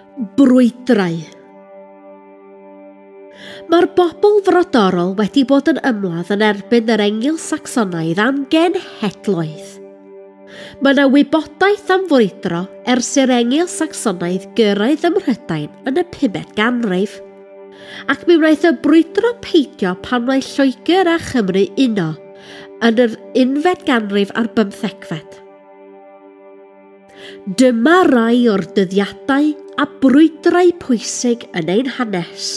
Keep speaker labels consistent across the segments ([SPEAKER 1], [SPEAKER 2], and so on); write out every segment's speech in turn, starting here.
[SPEAKER 1] Brwydrau. Mae'r bobl frodorol wedi bod yn ymladd yn erbyn yr Engil Sacsonaidd am genhedloedd. Mae yna wybodaeth am frwydro ers i'r Engil Sacsonaidd gyrraedd ym Mhrydain yn y 5th ganrif, ac mi wnaeth y brwydro peidio pan mae Lloegr a Chymru uno yn yr 11th ganrif ar 15fed. Dyma rai o'r dyddiadau a brwydrau pwysig yn ein hanes.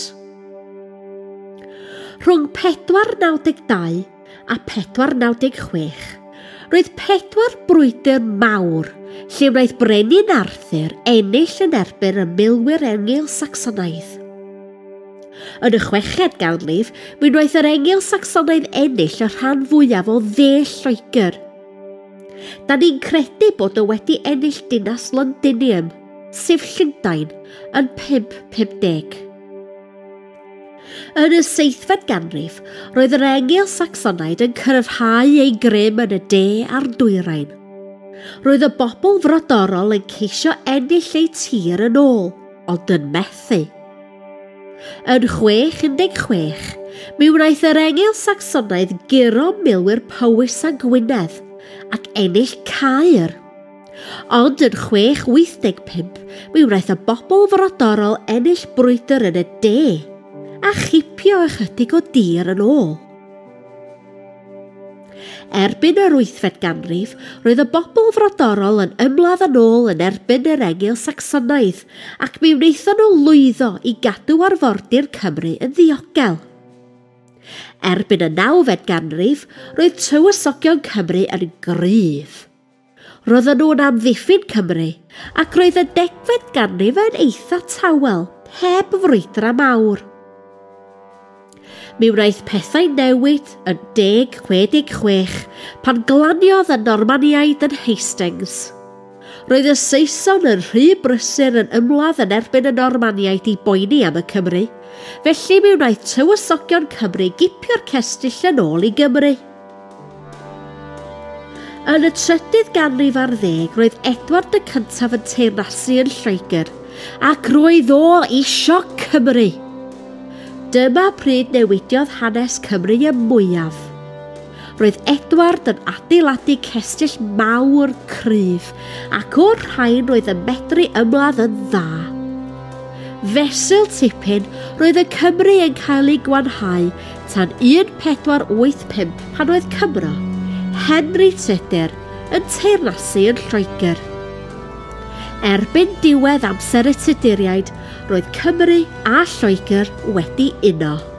[SPEAKER 1] Rhwng 492 a 496, roedd 4 brwydr mawr lle wnaeth Brenin Arthur ennill yn erbyn y milwyr Engil Sacsonaidd. Yn y 6th ganrif, mi wnaeth yr Engil Sacsonaidd ennill y rhan fwyaf o dde Lloegr. Da ni'n credu bod o wedi ennill dinas Londinium, sef Llundain, yn 550. Yn y 7th ganrif, roedd yr Engil Sacsonaidd yn cyrfhau ei grym yn y de a'r dwyrain. Roedd y bobl frodorol yn ceisio ennill ei tir yn ôl, ond yn methu. Yn 616, mi wnaeth yr Engil Sacsonaidd guro milwyr Powys a Gwynedd ac ennill Caer. Ond yn 685, mi wnaeth y bobl frodorol ennill brwydr yn y de a chipio ychydig o dir yn ôl. Erbyn yr 8th ganrif, roedd y bobl frodorol yn ymladd yn ôl yn erbyn yr Engil Sacsonaidd ac mi wnaethon nhw lwyddo i gadw arfordir Cymru yn ddiogel. Erbyn y 9th ganrif, roedd tywysogion Cymru yn gryf. Roedden nhw'n amddiffyn Cymru ac roedd y 10th ganrif yn eitha tawel, heb frwydra mawr. Mi wnaeth pethau newid yn 1066 pan glaniodd y Normaniaid yn Hastings. Roedd y Saeson yn rhy brysur yn ymladd yn erbyn y Normaniaid i boeni am y Cymru, felly mi wnaeth tywysogion Cymru gipio'r cestyll yn ôl i Gymru. Yn y 30th ganrif ar 10, roedd Edward y cyntaf yn teyrnasu yn Lloegr, ac roedd o isio Cymru. Dyma pryd newidiodd hanes Cymru y mwyaf. Roedd Edward yn adeiladu cestyll mawr cryf ac o'r rhain roedd yn medru ymladd yn dda. Fesul tipyn roedd y Cymru yn cael ei gwanhau tan 1485 pan oedd Cymro, Henry Tudur, yn teyrnasu yn Lloegr. Erbyn diwedd amser y Tuduriaid, roedd Cymru a Lloegr wedi uno.